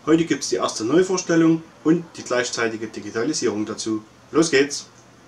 Heute gibt es die erste Neuvorstellung und die gleichzeitige Digitalisierung dazu. Los geht's!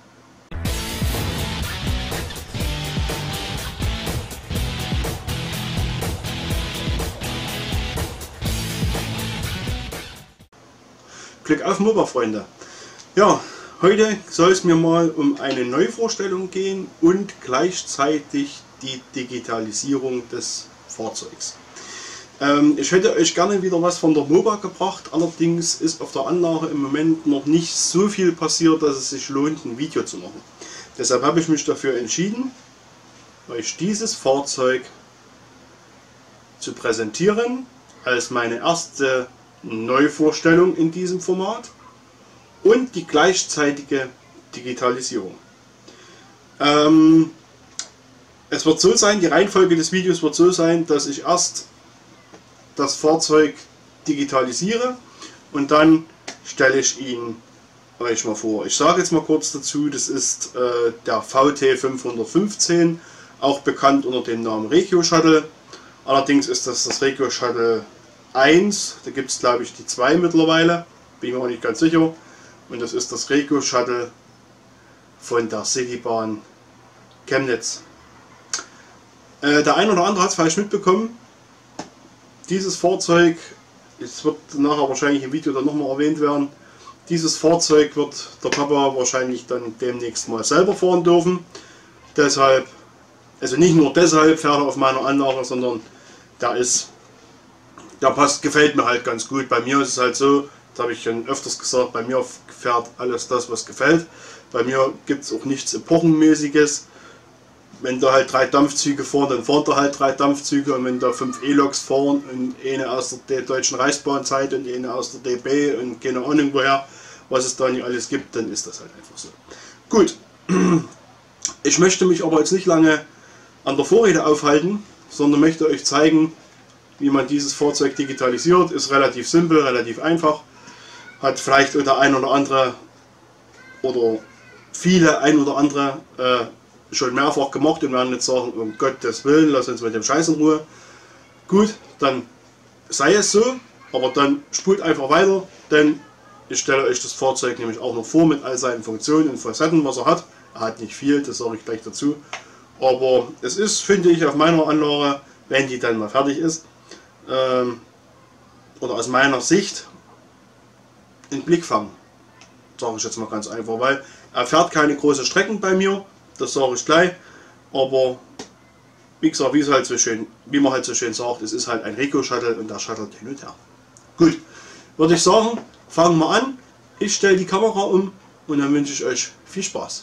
Glück auf, Moba-Freunde! Ja, heute soll es mir mal um eine Neuvorstellung gehen und gleichzeitig die Digitalisierung des Fahrzeugs. Ich hätte euch gerne wieder was von der Moba gebracht, allerdings ist auf der Anlage im Moment noch nicht so viel passiert, dass es sich lohnt, ein Video zu machen. Deshalb habe ich mich dafür entschieden, euch dieses Fahrzeug zu präsentieren als meine erste Neuvorstellung in diesem Format und die gleichzeitige Digitalisierung. Es wird so sein, die Reihenfolge des Videos wird so sein, dass ich erst das Fahrzeug digitalisiere und dann stelle ich ihn euch mal vor. Ich sage jetzt mal kurz dazu, das ist der VT 515, auch bekannt unter dem Namen Regio Shuttle. Allerdings ist das Regio Shuttle 1, da gibt es glaube ich die 2 mittlerweile, bin mir auch nicht ganz sicher. Und das ist das Regio Shuttle von der Citybahn Chemnitz. Der ein oder andere hat es falsch mitbekommen. Dieses Fahrzeug, es wird nachher wahrscheinlich im Video dann nochmal erwähnt werden, dieses Fahrzeug wird der Papa wahrscheinlich dann demnächst mal selber fahren dürfen. Deshalb, also nicht nur deshalb fährt er auf meiner Anlage, sondern der passt, gefällt mir halt ganz gut. Bei mir ist es halt so, das habe ich schon öfters gesagt, bei mir fährt alles das, was gefällt. Bei mir gibt es auch nichts Epochenmäßiges. Wenn da halt 3 Dampfzüge fahren, dann fahren da halt 3 Dampfzüge, und wenn da 5 E-Loks fahren und eine aus der Deutschen Reichsbahnzeit und eine aus der DB und keine Ahnung woher, was es da nicht alles gibt, dann ist das halt einfach so. Gut, ich möchte mich aber jetzt nicht lange an der Vorrede aufhalten, sondern möchte euch zeigen, wie man dieses Fahrzeug digitalisiert. Ist relativ simpel, relativ einfach, hat vielleicht der ein oder andere oder viele ein oder andere schon mehrfach gemacht und werden jetzt sagen, um Gottes Willen, lass uns mit dem Scheiß in Ruhe. Gut, dann sei es so, aber dann spult einfach weiter, denn ich stelle euch das Fahrzeug nämlich auch noch vor mit all seinen Funktionen und Facetten, was er hat. Er hat nicht viel, das sage ich gleich dazu, aber es ist, finde ich, auf meiner Anlage, wenn die dann mal fertig ist, oder aus meiner Sicht, in Blickfang, sage ich jetzt mal ganz einfach, weil er fährt keine großen Strecken bei mir. Das sage ich gleich, aber wie gesagt, wie man halt so schön sagt, es ist halt ein Regio Shuttle und der shuttelt hin und her. Gut, würde ich sagen, fangen wir an. Ich stelle die Kamera um und dann wünsche ich euch viel Spaß.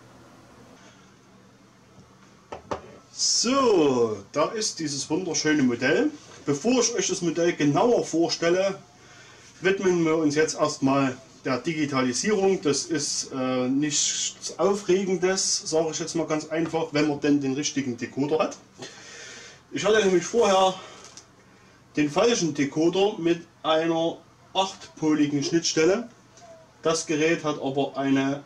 So, da ist dieses wunderschöne Modell. Bevor ich euch das Modell genauer vorstelle, widmen wir uns jetzt erstmal der Digitalisierung. Das ist nichts Aufregendes, sage ich jetzt mal ganz einfach, wenn man denn den richtigen Decoder hat. Ich hatte nämlich vorher den falschen Decoder mit einer 8-poligen Schnittstelle. Das Gerät hat aber eine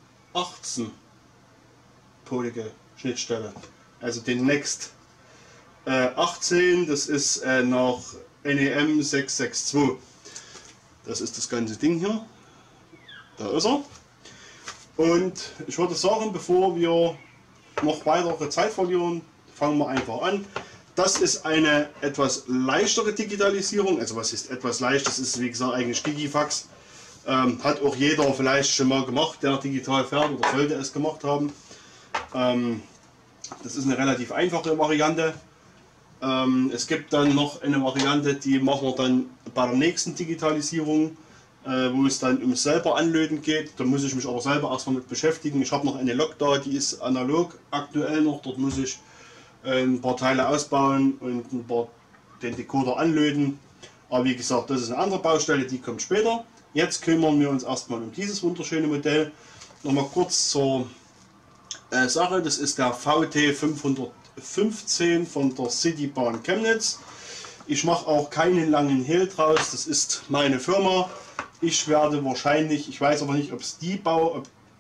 18-polige Schnittstelle, also den Next 18, das ist nach NEM 662. Das ist das ganze Ding hier. Da ist er. Und ich würde sagen, bevor wir noch weitere Zeit verlieren, fangen wir einfach an. Das ist eine etwas leichtere Digitalisierung. Also was ist etwas leicht? Das ist wie gesagt eigentlich Digifax. Hat auch jeder vielleicht schon mal gemacht, der digital fährt oder sollte es gemacht haben. Das ist eine relativ einfache Variante. Es gibt dann noch eine Variante, die machen wir dann bei der nächsten Digitalisierung, wo es dann ums selber Anlöten geht. Da muss ich mich aber selber erstmal mit beschäftigen. Ich habe noch eine Lok da, die ist analog aktuell noch. Dort muss ich ein paar Teile ausbauen und den Decoder anlöten. Aber wie gesagt, das ist eine andere Baustelle, die kommt später. Jetzt kümmern wir uns erstmal um dieses wunderschöne Modell. Nochmal kurz zur Sache, das ist der VT 515 von der Citybahn Chemnitz. Ich mache auch keinen langen Hehl draus, das ist meine Firma. Ich werde wahrscheinlich, ich weiß aber nicht, ob es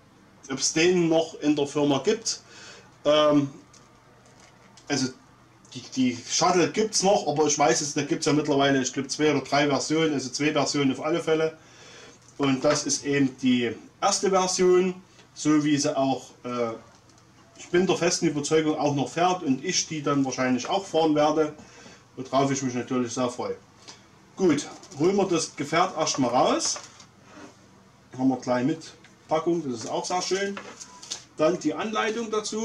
den noch in der Firma gibt. Also die Shuttle gibt es noch, aber ich weiß es, da gibt es ja mittlerweile, ich glaube 2 oder 3 Versionen, also 2 Versionen auf alle Fälle. Und das ist eben die erste Version, so wie sie auch, ich bin der festen Überzeugung, auch noch fährt und ich die dann wahrscheinlich auch fahren werde, worauf ich mich natürlich sehr freue. Gut, holen wir das Gefährt erstmal raus. Haben wir gleich mit Packung, das ist auch sehr schön. Dann die Anleitung dazu.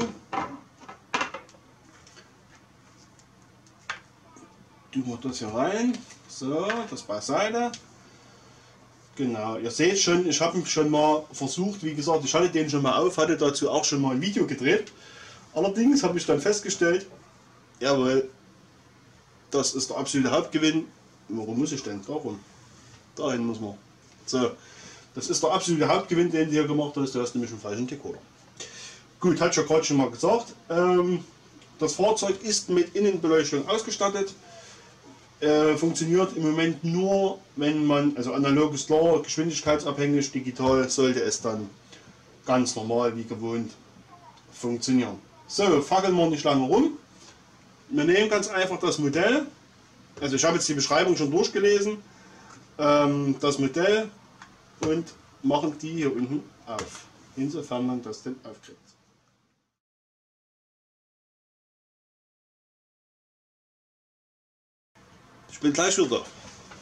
Tun wir das hier rein. So, das beiseite. Genau, ihr seht schon, ich habe schon mal versucht, wie gesagt, ich hatte den schon mal auf, hatte dazu auch schon mal ein Video gedreht. Allerdings habe ich dann festgestellt, jawohl, das ist der absolute Hauptgewinn. Warum muss ich denn? Darum. Dahin muss man. So, das ist der absolute Hauptgewinn, den du hier gemacht hast. Du hast nämlich einen falschen Decoder. Gut, hat ich ja gerade schon mal gesagt. Das Fahrzeug ist mit Innenbeleuchtung ausgestattet. Funktioniert im Moment nur, wenn man, also analog ist klar, geschwindigkeitsabhängig, digital sollte es dann ganz normal wie gewohnt funktionieren. So, fackeln wir nicht lange rum. Wir nehmen ganz einfach das Modell, also ich habe jetzt die Beschreibung schon durchgelesen, das Modell und machen die hier unten auf, insofern man das denn aufkriegt. Ich bin gleich wieder da.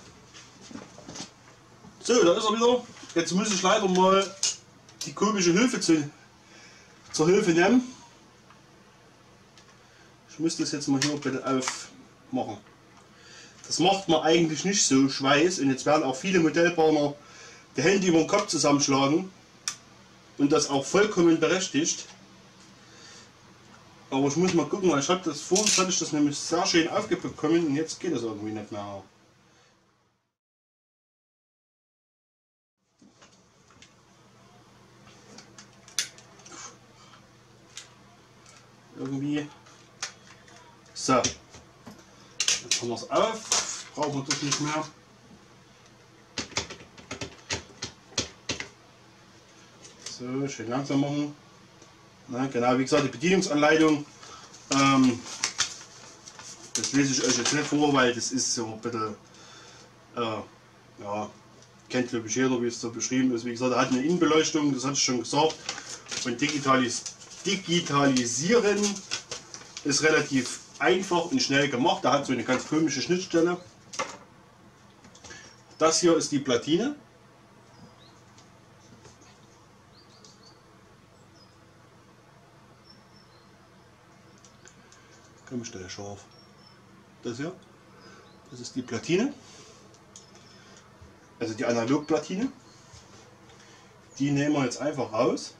So, da ist er wieder. Jetzt muss ich leider mal die komische Hilfe zur Hilfe nehmen. Ich muss das jetzt mal hier bitte aufmachen. Das macht man eigentlich nicht so Schweiß und jetzt werden auch viele Modellbauer die Hände über den Kopf zusammenschlagen und das auch vollkommen berechtigt. Aber ich muss mal gucken, weil ich habe das vorhin hatte ich das nämlich sehr schön aufbekommen und jetzt geht es irgendwie nicht mehr. Irgendwie. So. Jetzt haben wir es auf. Brauchen wir das nicht mehr. So, schön langsam machen. Na, genau, wie gesagt, die Bedienungsanleitung, das lese ich euch jetzt nicht vor, weil das ist so ein bisschen, ja, kennt glaube ich jeder, wie es so beschrieben ist. Wie gesagt, er hat eine Innenbeleuchtung, das hatte ich schon gesagt, und digitalisieren ist relativ einfach und schnell gemacht. Er hat so eine ganz komische Schnittstelle. Das hier ist die Platine. Komm, stelle scharf. Das hier, das ist die Platine, also die Analogplatine. Die nehmen wir jetzt einfach raus.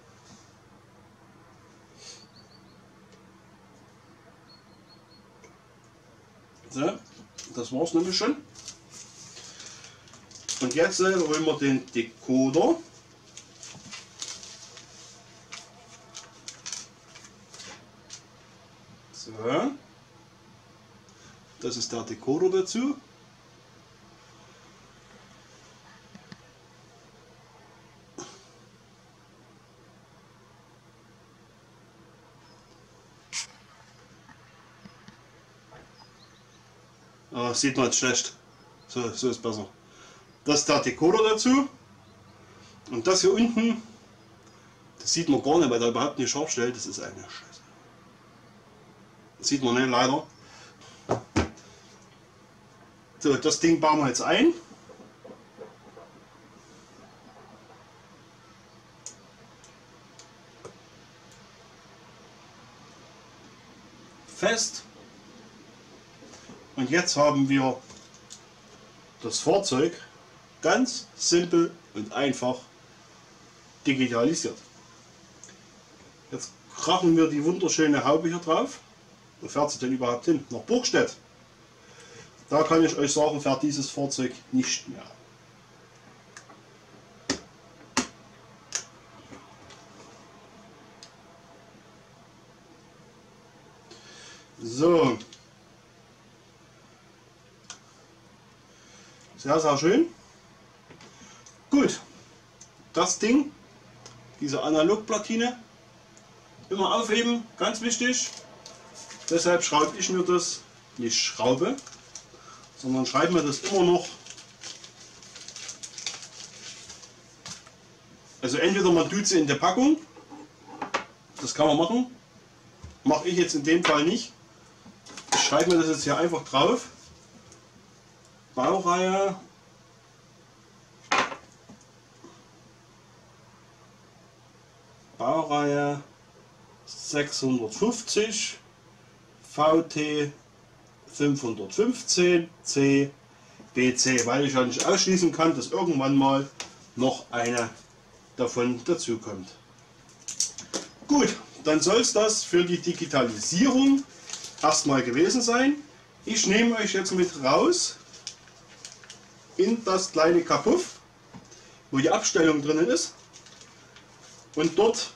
So, das war's nämlich schon. Und jetzt holen wir den Decoder. So, das ist der Decoder dazu. Sieht man jetzt schlecht. So ist besser. Das ist der Decoder dazu. Und das hier unten, das sieht man gar nicht, weil da überhaupt nicht scharf stellt. Das ist eine Scheiße. Das sieht man nicht, leider. So, das Ding bauen wir jetzt ein. Fest. Und jetzt haben wir das Fahrzeug ganz simpel und einfach digitalisiert. Jetzt krachen wir die wunderschöne Haube hier drauf. Wo fährt sie denn überhaupt hin? Nach Burgstedt. Da kann ich euch sagen, fährt dieses Fahrzeug nicht mehr. So. Sehr, sehr schön. Gut. Das Ding, diese Analogplatine, immer aufheben, ganz wichtig. Deshalb schraube ich mir das, nicht schraube, sondern schreibe mir das immer noch. Also entweder man tut sie in der Packung, das kann man machen, mache ich jetzt in dem Fall nicht. Ich schreibe mir das jetzt hier einfach drauf. Baureihe 650 VT 515 C BC, weil ich ja nicht ausschließen kann, dass irgendwann mal noch eine davon dazu kommt. Gut, dann soll es das für die Digitalisierung erstmal gewesen sein. Ich nehme euch jetzt mit raus in das kleine Kapuff, wo die Abstellung drinnen ist, und dort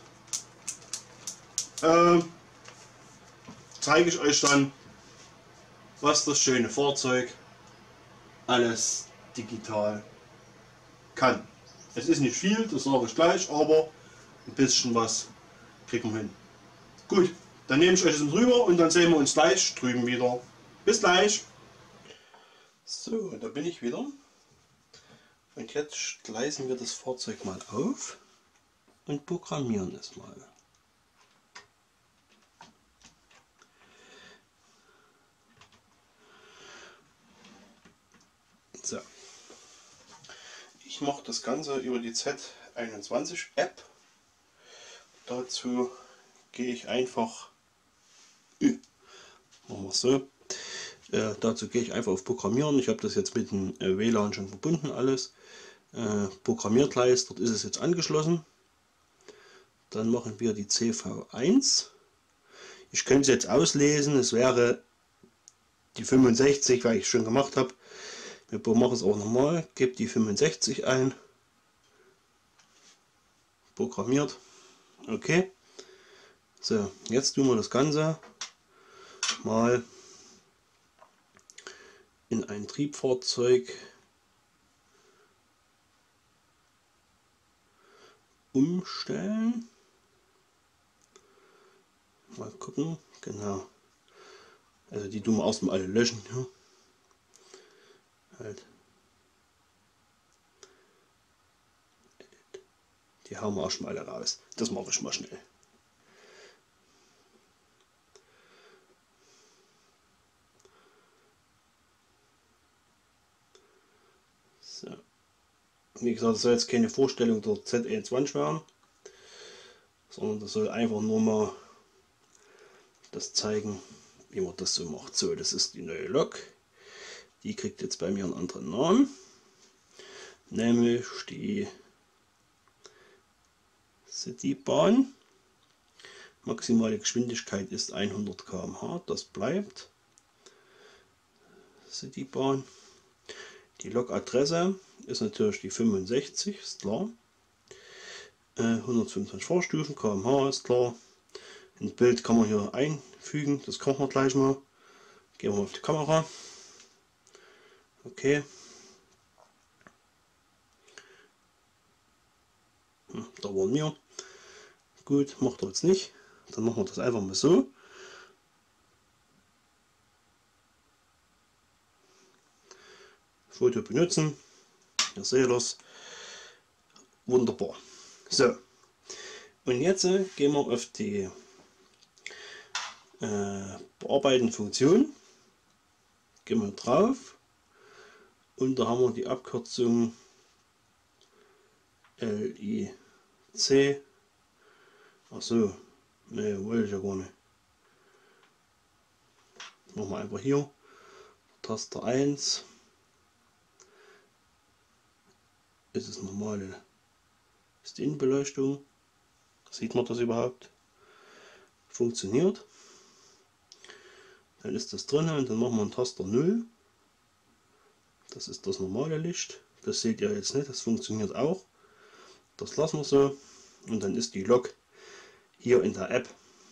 zeige ich euch dann, was das schöne Fahrzeug alles digital kann. Es ist nicht viel, das sage ich gleich, aber ein bisschen was kriegen wir hin. Gut, dann nehme ich euch jetzt drüber und dann sehen wir uns gleich drüben wieder. Bis gleich! So, da bin ich wieder. Und jetzt gleisen wir das Fahrzeug mal auf und programmieren es mal. So. Ich mache das Ganze über die Z21 App. Dazu gehe ich einfach, machen wir es so, dazu gehe ich einfach auf Programmieren. Ich habe das jetzt mit dem WLAN schon verbunden alles. Programmiert gleich, dort ist es jetzt angeschlossen. Dann machen wir die CV1. Ich könnte es jetzt auslesen, es wäre die 65, weil ich es schon gemacht habe. Wir machen es auch nochmal, gebe die 65 ein, programmiert, okay. So, jetzt tun wir das Ganze mal in ein Triebfahrzeug umstellen. Mal gucken, genau. Also die tun wir erstmal alle löschen. Ja. Halt. Die hauen wir auch schon mal alle raus. Das mache ich mal schnell. So. Wie gesagt, das soll jetzt keine Vorstellung der Z21 werden, sondern das soll einfach nur mal das zeigen, wie man das so macht. So, das ist die neue Lok. Die kriegt jetzt bei mir einen anderen Namen, nämlich die Citybahn. Maximale Geschwindigkeit ist 100 km/h, das bleibt. Citybahn. Die Lokadresse ist natürlich die 65, ist klar. 125 Fahrstufen, km/h ist klar. Ein Bild kann man hier einfügen, das kann man gleich mal. Gehen wir auf die Kamera. Okay. Da waren wir. Gut, macht er jetzt nicht. Dann machen wir das einfach mal so. Foto benutzen. Ihr seht das. Wunderbar. So. Und jetzt gehen wir auf die bearbeiten Funktion. Gehen wir drauf. Und da haben wir die Abkürzung LIC. Achso, ne, wollte ich ja gar nicht. Machen wir einfach hier. Taste 1. Ist es normale Innenbeleuchtung. Sieht man das überhaupt? Funktioniert. Dann ist das drin und dann machen wir einen Taster 0. Das ist das normale Licht. Das seht ihr jetzt nicht, das funktioniert auch. Das lassen wir so. Und dann ist die Lok hier in der App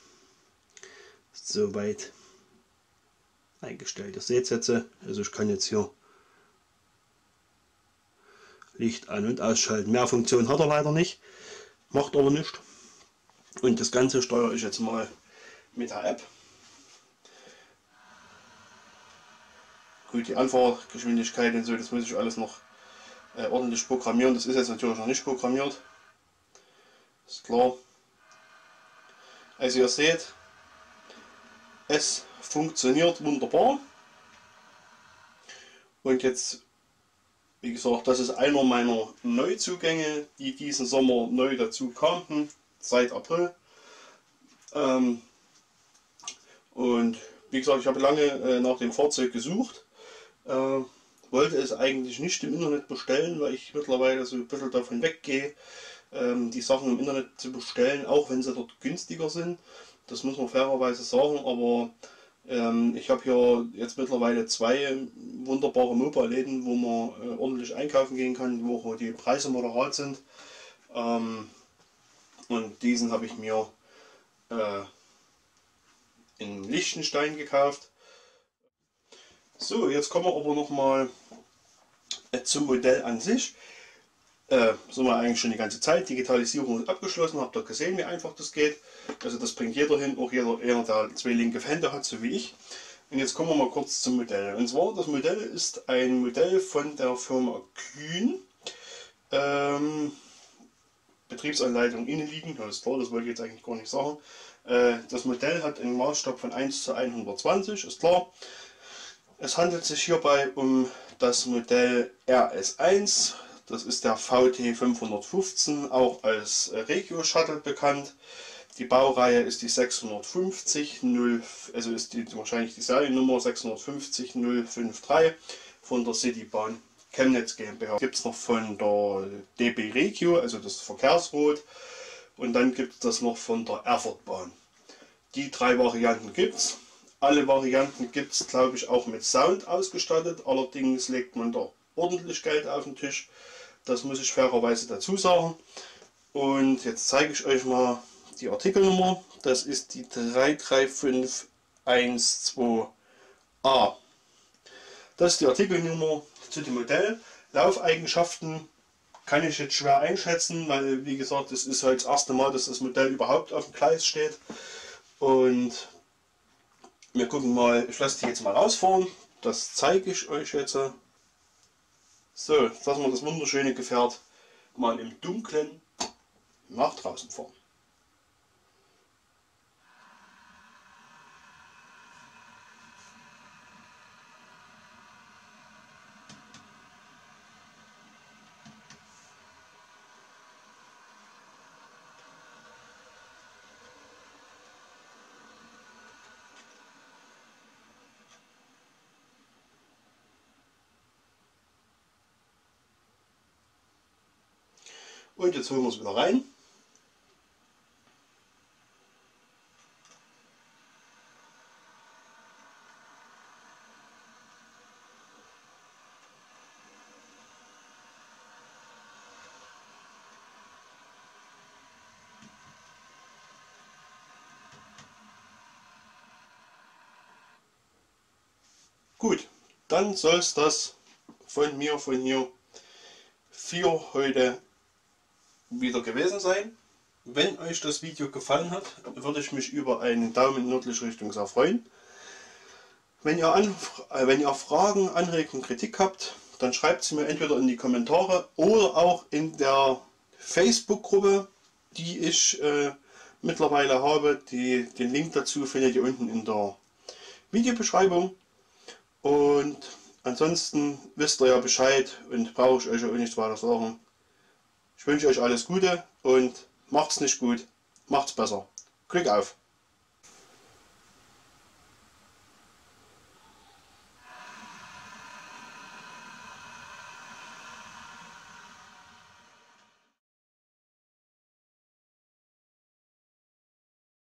soweit eingestellt. Ihr seht es jetzt, also ich kann jetzt hier Licht an- und ausschalten. Mehr Funktion hat er leider nicht, macht aber nichts. Und das Ganze steuere ich jetzt mal mit der App. Gut, die Anfahrgeschwindigkeit und so, das muss ich alles noch ordentlich programmieren. Das ist jetzt natürlich noch nicht programmiert. Ist klar. Also ihr seht, es funktioniert wunderbar. Und jetzt, wie gesagt, das ist einer meiner Neuzugänge, die diesen Sommer neu dazu kamen, seit April. Und wie gesagt, ich habe lange nach dem Fahrzeug gesucht. Wollte es eigentlich nicht im Internet bestellen, weil ich mittlerweile so ein bisschen davon weggehe, die Sachen im Internet zu bestellen, auch wenn sie dort günstiger sind. Das muss man fairerweise sagen, aber ich habe hier jetzt mittlerweile 2 wunderbare Mobile-Läden, wo man ordentlich einkaufen gehen kann, wo die Preise moderat sind. Und diesen habe ich mir in Liechtenstein gekauft. So, jetzt kommen wir aber noch mal zum Modell an sich. So wir eigentlich schon die ganze Zeit. Digitalisierung ist abgeschlossen, habt ihr gesehen, wie einfach das geht. Also das bringt jeder hin, auch jeder, der 2 linke Hände hat, so wie ich. Und jetzt kommen wir mal kurz zum Modell. Und zwar, das Modell ist ein Modell von der Firma Kühn. Betriebsanleitung innen liegen, das ist klar, das wollte ich jetzt eigentlich gar nicht sagen. Das Modell hat einen Maßstab von 1:120, ist klar. Es handelt sich hierbei um das Modell RS1, das ist der VT 515, auch als Regio Shuttle bekannt. Die Baureihe ist die 650, also ist wahrscheinlich die Seriennummer 650 053 von der Citybahn Chemnitz GmbH. Gibt es noch von der DB Regio, also das Verkehrsrot, und dann gibt es das noch von der Erfurtbahn. Die 3 Varianten gibt es. Alle Varianten gibt es, glaube ich, auch mit Sound ausgestattet. Allerdings legt man da ordentlich Geld auf den Tisch. Das muss ich fairerweise dazu sagen. Und jetzt zeige ich euch mal die Artikelnummer. Das ist die 33512A. Das ist die Artikelnummer zu dem Modell. Laufeigenschaften kann ich jetzt schwer einschätzen, weil, wie gesagt, es ist halt das erste Mal, dass das Modell überhaupt auf dem Gleis steht. Und wir gucken mal, ich lasse die jetzt mal rausfahren. Das zeige ich euch jetzt. So, jetzt lassen wir das wunderschöne Gefährt mal im Dunkeln nach draußen fahren. Und jetzt holen wir es wieder rein. Gut, dann soll es das von mir, von hier für heute wieder gewesen sein. Wenn euch das Video gefallen hat, würde ich mich über einen Daumen in nördliche Richtung sehr freuen. Wenn ihr Fragen, Anregungen, Kritik habt, dann schreibt sie mir entweder in die Kommentare oder auch in der Facebook-Gruppe, die ich mittlerweile habe. Den Link dazu findet ihr unten in der Videobeschreibung. Und ansonsten wisst ihr ja Bescheid und brauche ich euch auch nichts weiter sagen. Ich wünsche euch alles Gute und macht's nicht gut, macht's besser. Glück auf!